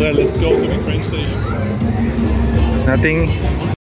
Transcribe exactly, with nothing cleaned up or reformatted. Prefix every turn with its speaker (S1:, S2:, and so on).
S1: Alright, let's go to the train station.
S2: Nothing